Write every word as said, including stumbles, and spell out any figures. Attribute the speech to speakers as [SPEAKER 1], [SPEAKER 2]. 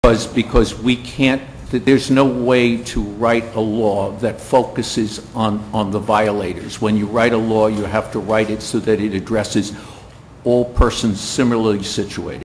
[SPEAKER 1] Because, because we can't, there's no way to write a law that focuses on, on the violators. When you write a law, you have to write it so that it addresses all persons similarly situated.